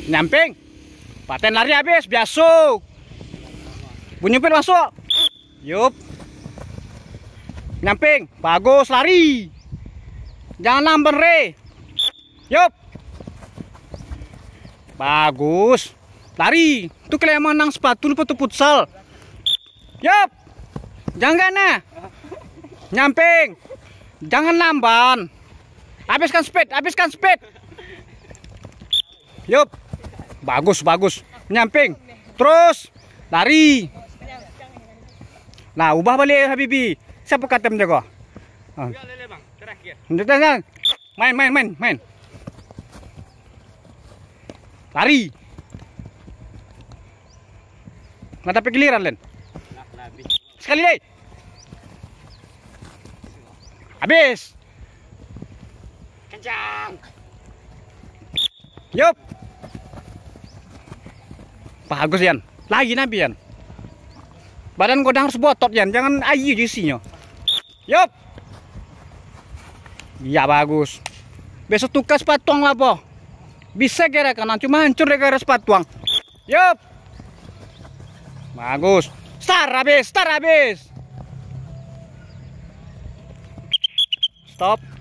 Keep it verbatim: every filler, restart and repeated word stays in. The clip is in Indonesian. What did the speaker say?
Nyamping. Paten lari habis, biasa. Bunyi pin masuk. Yup. Nyamping, bagus lari. Jangan lamban re. Yup. Bagus. Lari. Tuh kalian menang sepatu lu foto futsal. Yup. Jangan nah. Nyamping. Jangan lamban. Habiskan speed, habiskan speed. Yup. Bagus, bagus. Nyamping. Terus lari. Nah, ubah balik Habibi. Siapa kata menjaga? Oh. Main, main, main, main. Lari. Nggak dapat giliran, Len. Sekali lagi. Habis. Kencang. Yup. Bagus, Yan. Lagi nabi, Yan. Badan godang harus botot, Yan. Jangan ayu isinya. Yup. Ya bagus. Besok tukar sepatuang lah, po. Bisa kira kanan, cuma hancur gara-gara sepatuang. Yup. Bagus. Start habis, start habis. Stop.